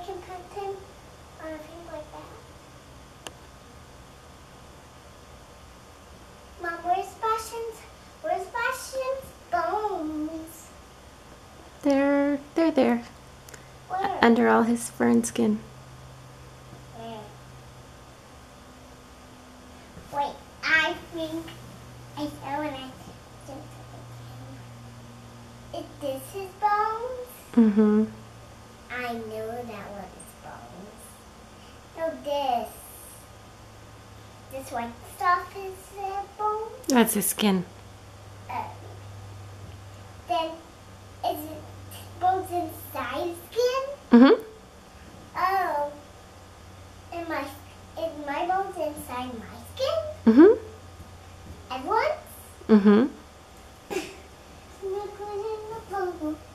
can put him on a thing like that. Mom, where's Sebastian's? Where's Sebastian's bones? They're there. Where? Under all his fur and skin. Where? Wait, I think I saw when I took the camera. Is this his bones? Mm-hmm. I knew that was his bones. No, this. This white stuff is his bones. That's his skin. Then is it bones inside his skin? Mm-hmm. Oh. Is my bones inside my skin? Mm-hmm. Everyone's? Mm-hmm. Let me put in the bone.